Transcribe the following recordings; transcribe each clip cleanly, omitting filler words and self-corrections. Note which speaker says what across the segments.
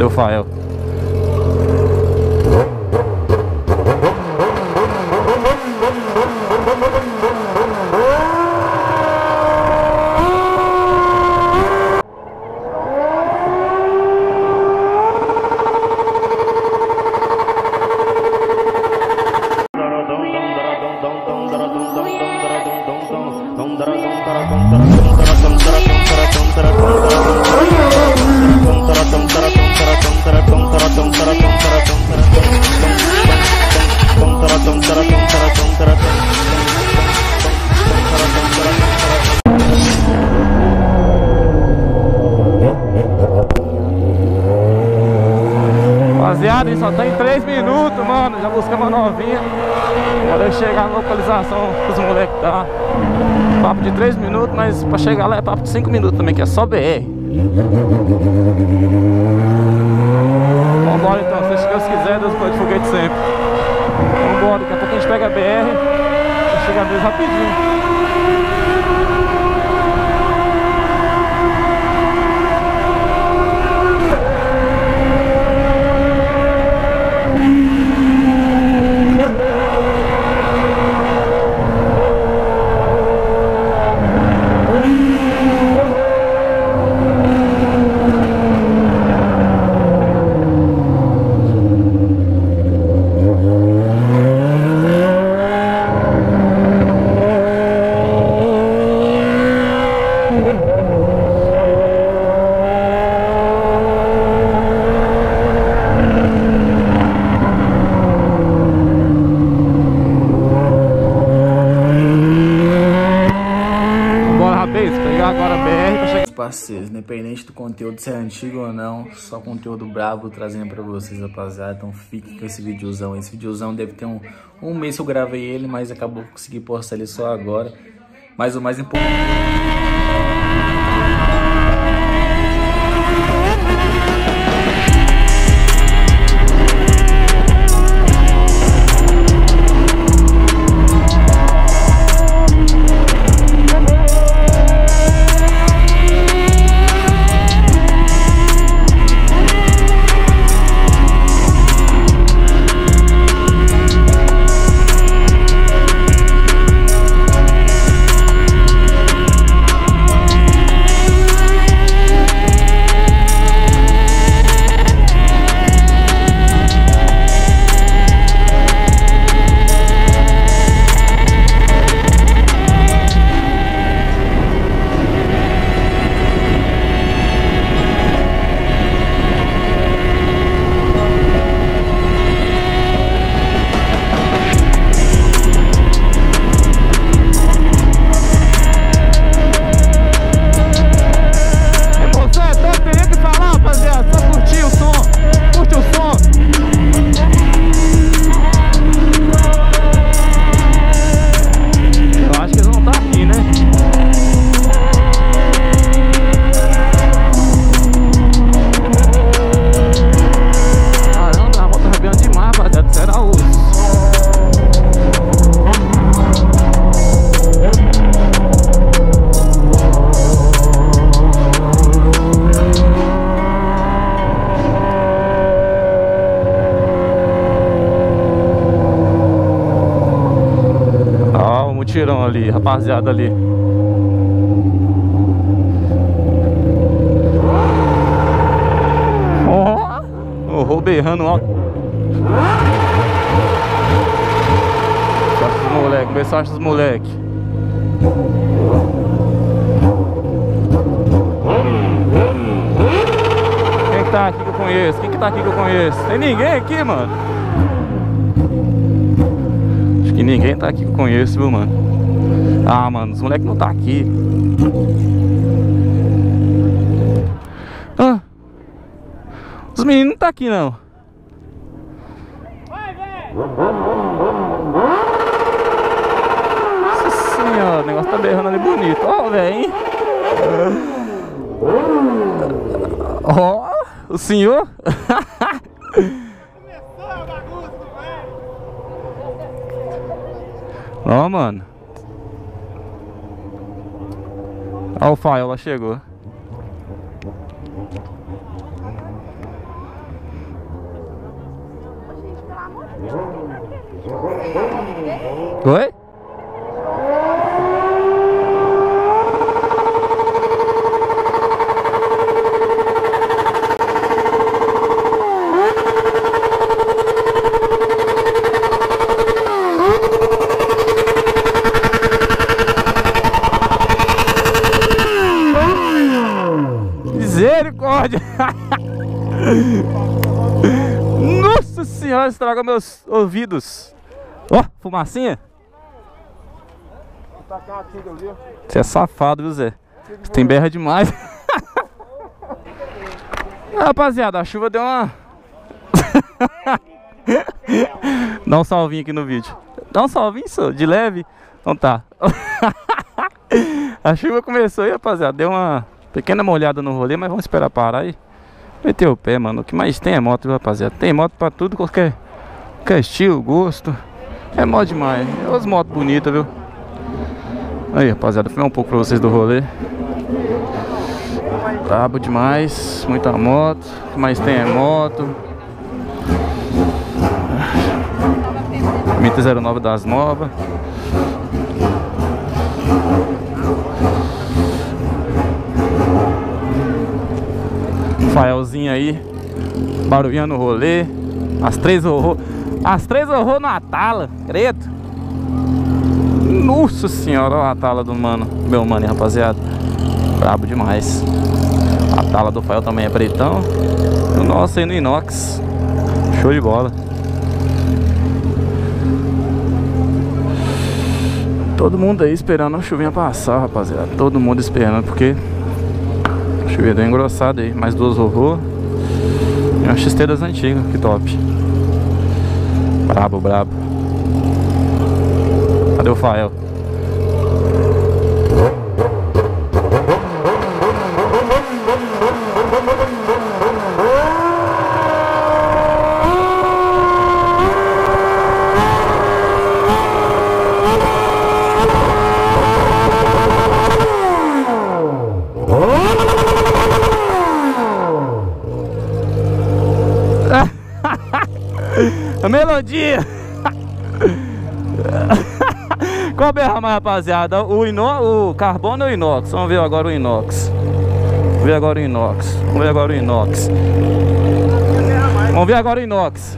Speaker 1: Cadê o Fael? Rapaziada, só tem 3 minutos, mano. Já buscamos uma novinha. Agora eu chegar na localização que os moleques tá. Papo de 3 minutos, mas pra chegar lá é papo de 5 minutos também, que é só BR. Vambora então, se Deus quiser, Deus pode foguete sempre. Vambora, daqui a pouco a gente pega a BR e chega mesmo rapidinho.
Speaker 2: Parceiros, independente do conteúdo ser antigo ou não, só conteúdo brabo trazendo pra vocês, rapaziada. Então fique com esse videozão. Esse videozão deve ter um mês que eu gravei ele, mas acabou que consegui postar ele só agora. Mas o mais importante... Tirão ali, rapaziada ali. O Rô berrando alto. Acha os moleque, vê se acha os moleque. Quem que tá aqui que eu conheço? Quem que tá aqui que eu conheço? Tem ninguém aqui, mano? Acho que ninguém tá aqui que eu conheço, viu, mano? Ah, mano, os moleques não tá aqui. Ah, os meninos não tá aqui, não.
Speaker 3: Vai, velho!
Speaker 1: Nossa senhora, o negócio tá berrando ali bonito. Ó, velho, hein? Ó, o senhor?
Speaker 3: Começou a bagunça, velho!
Speaker 1: Ó, mano. Ó, o Fael lá chegou. Oi? Misericórdia! Nossa senhora, estraga meus ouvidos. Ó, fumacinha. Você é safado, viu, Zé? Você tem berra demais. Rapaziada, a chuva deu uma... Dá um salvinho aqui no vídeo. Dá um salvinho, só, de leve. Então tá. A chuva começou aí, rapaziada. Deu uma pequena molhada no rolê, mas vamos esperar parar aí. Meter o pé, mano. O que mais tem é moto, viu, rapaziada? Tem moto pra tudo, qualquer estilo, gosto. É moto demais. É as motos bonitas, viu? Aí, rapaziada, vou filmar um pouco pra vocês do rolê. Brabo demais. Muita moto. O que mais tem é moto. Mita 09 das novas. Faelzinho aí, barulhinho no rolê. As três horror na tala, credo. Nossa senhora, olha a tala do mano, meu mano, rapaziada. Brabo demais. A tala do Fael também é pretão. O nosso aí no inox. Show de bola. Todo mundo aí esperando a chuvinha passar, rapaziada. Todo mundo esperando, porque a chuvinha deu engrossada aí. Mais duas horror. E uma XT das antigas, que top. Brabo, brabo. Cadê o Fael? A melodia. Qual berra mais, rapaziada? O carbono ou o inox? Vamos ver agora o inox. Vamos ver agora o inox. Vamos ver agora o inox. Vamos ver agora o inox.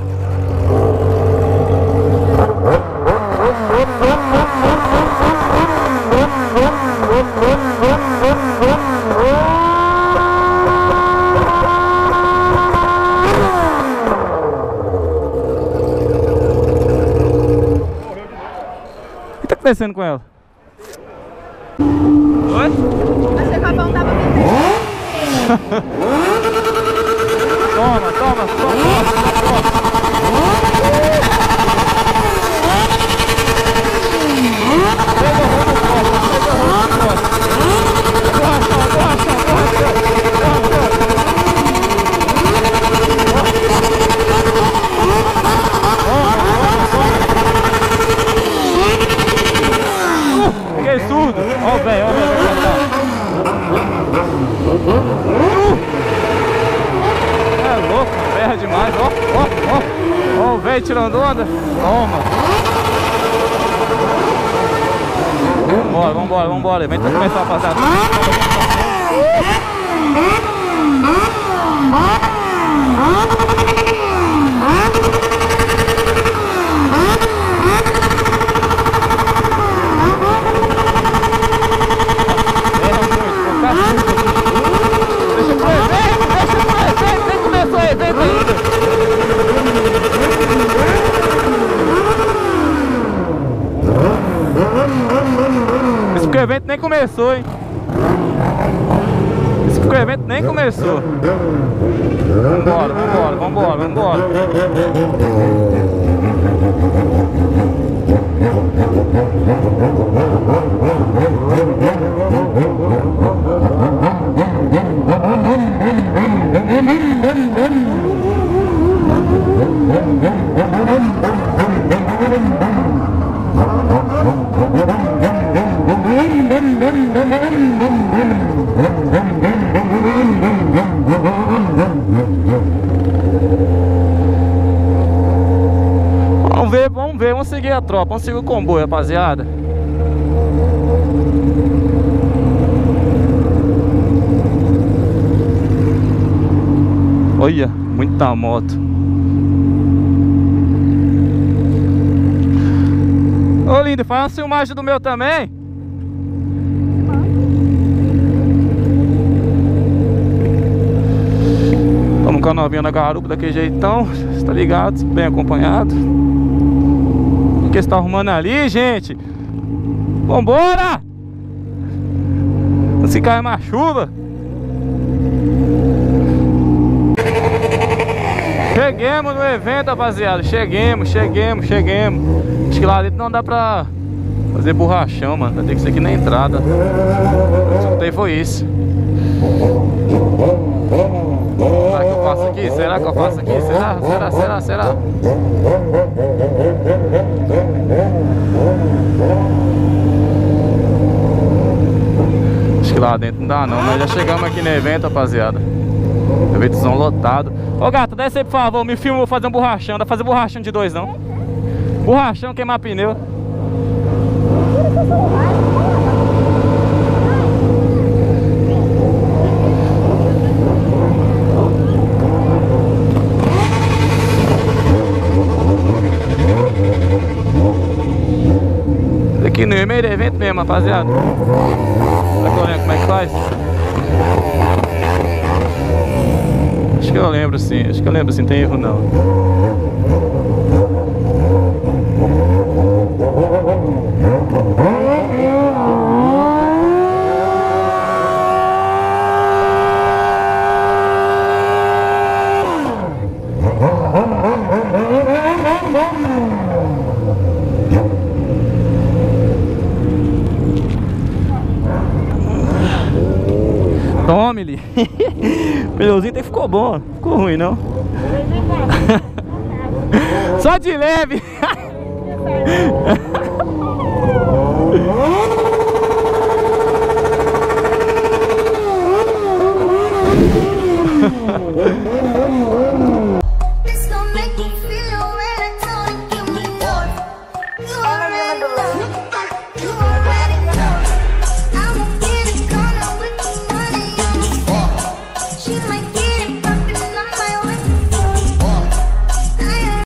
Speaker 1: O que tá acontecendo com ela? Oi?
Speaker 4: Achei que o Capão tava bebendo.
Speaker 1: Toma, toma, toma. Fiquei surdo. Ó o velho, ó o velho. É louco, berra demais. Ó, ó, ó. Ó o velho tirando onda. Toma. Vambora, vambora, vambora. Vem começar a passar. Isso porque o evento nem começou, hein? Isso porque o evento nem começou. Vambora, vambora, vambora, vambora. Vamos ver, vamos seguir a tropa, vamos seguir o comboio, rapaziada. Olha, muita moto. Ô lindo, faz uma filmagem do meu também. Estamos com a novinha na garupa daquele jeitão, você tá ligado? Bem acompanhado. O que você tá arrumando ali, gente? Vambora! Não se cai mais chuva. Cheguemos no evento, rapaziada. Cheguemos. Acho que lá dentro não dá pra fazer borrachão, mano. Vai ter que ser aqui na entrada. O que eu escutei foi isso. Será que eu faço aqui? Será que eu faço aqui? Será? Acho que lá dentro não dá não. Nós já chegamos aqui no evento, rapaziada. Eventozão lotado. Ô gato, desce aí por favor, me filma, vou fazer um borrachão. Não dá pra fazer borrachão de dois não. Borrachão, queimar pneu. Aqui no meio do evento mesmo, rapaziada. Será que eu lembro como é que faz? Acho que eu lembro sim, não tem erro não. Tome-lhe. O pneuzinho até ficou bom, ficou ruim não. Só de leve.